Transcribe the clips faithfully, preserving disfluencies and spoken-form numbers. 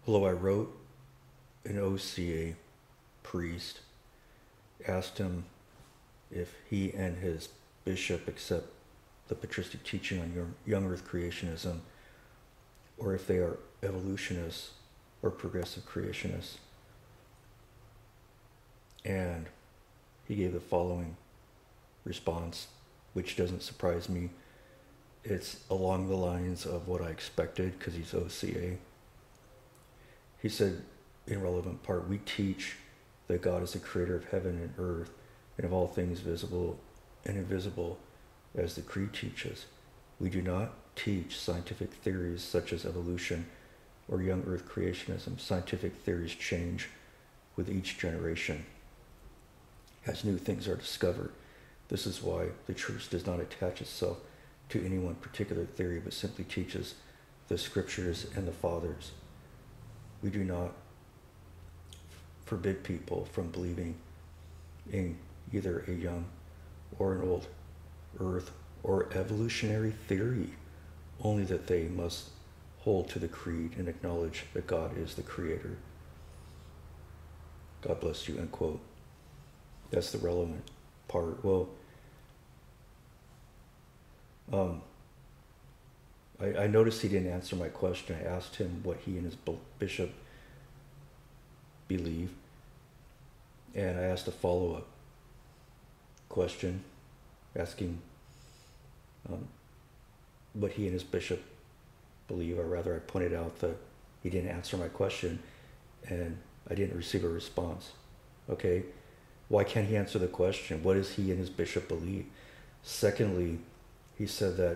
Hello, I wrote an O C A priest, asked him if he and his bishop accept the patristic teaching on young earth creationism, or if they are evolutionists or progressive creationists. And he gave the following response, which doesn't surprise me. It's along the lines of what I expected, because he's O C A. He said, in relevant part, we teach that God is the creator of heaven and earth and of all things visible and invisible, as the Creed teaches. We do not teach scientific theories such as evolution or young earth creationism. Scientific theories change with each generation as new things are discovered. This is why the Church does not attach itself to any one particular theory, but simply teaches the Scriptures and the Fathers. We do not forbid people from believing in either a young or an old earth or evolutionary theory, only that they must hold to the creed and acknowledge that God is the creator. God bless you, end quote. That's the relevant part. Well, um, I, I noticed he didn't answer my question. I asked him what he and his bishop believe, and I asked a follow-up question, asking um, what he and his bishop believe, or rather I pointed out that he didn't answer my question and I didn't receive a response. Okay, why can't he answer the question? What does he and his bishop believe? Secondly, he said that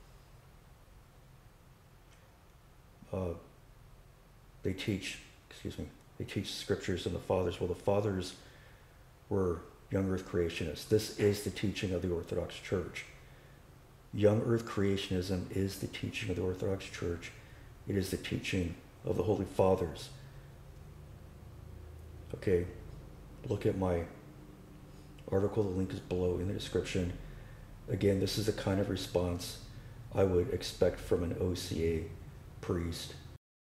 uh, they teach, excuse me, they teach Scriptures and the Fathers. Well, the Fathers were young earth creationists. This is the teaching of the Orthodox Church. Young earth creationism is the teaching of the Orthodox Church. It is the teaching of the Holy Fathers. Okay, look at my article. The link is below in the description. Again, this is the kind of response I would expect from an O C A priest